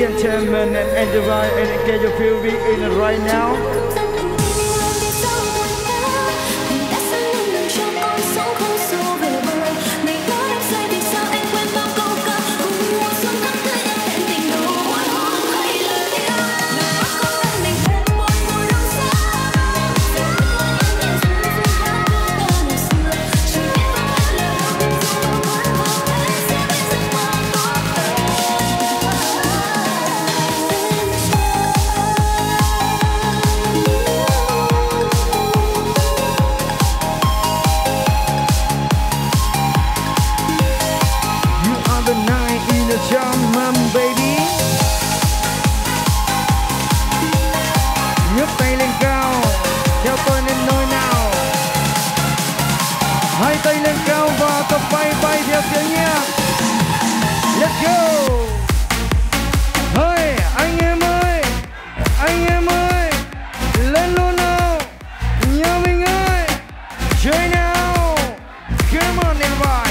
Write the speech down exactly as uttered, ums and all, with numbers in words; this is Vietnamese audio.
the entertainment and enjoy and get your feel big in right now. Hai tay lên cao và tập bay bay theo tiếng nhạc. Let's go. Hey, anh em ơi, anh em ơi, lên luôn nào, nhà mình ơi, chơi nào. Come on everybody.